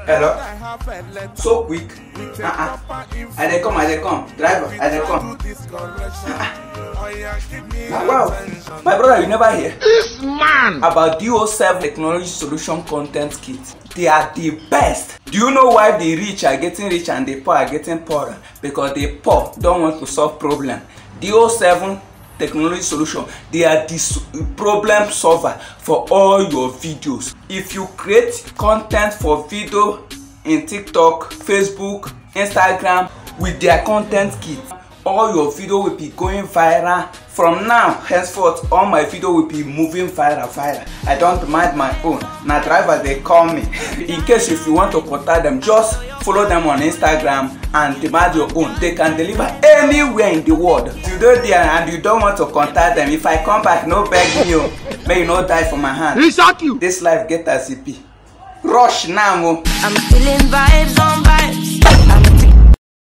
Hello? So quick. I dey come. Driver, I dey come. Wow, my brother, you never hear? This man! About DO7 Technology Solution Content Kit. They are the best. Do you know why the rich are getting rich and the poor are getting poorer? Because the poor don't want to solve problem. DO7 Technology Solution, they are the problem solver for all your videos. If you create content for video in TikTok, Facebook, Instagram with their content kit, all your video will be going viral. From now henceforth, all my video will be moving viral. I don't mind my own. Now driver, they call me. In case if you want to contact them, just follow them on Instagram and demand your own. They can deliver anywhere in the world. If you go there and you don't want to contact them, if I come back, no beg you. May you not die for my hand. He shock you. This life get a CP. Rush now. I'm feeling vibes on